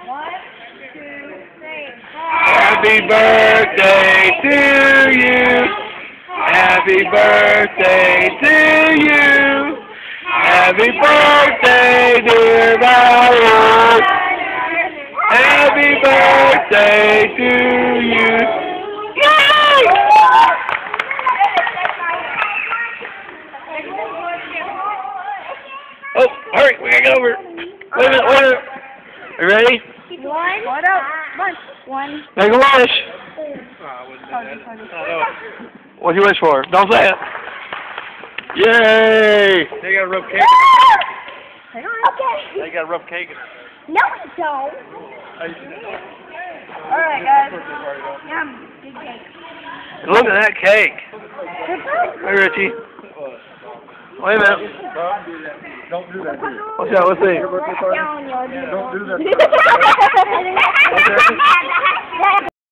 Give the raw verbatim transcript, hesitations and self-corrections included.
One, two, three. Happy birthday to you. Happy birthday to you. Happy birthday, dear Violet. Happy birthday to you. Yay! Oh, hurry, we gotta get over. Wait a minute, wait a minute. Are you ready? One. What up? One. One. Make a wish. What'd you wish for? Don't say it. Yay! They got a rough cake. Hang on. Okay. They got a rough cake. No, we don't. Alright, guys. Yum. Good cake. Look at that cake. Good birthday. Hey, Richie. Wait a minute. Don't do that. Watch out, let's see. Don't do that.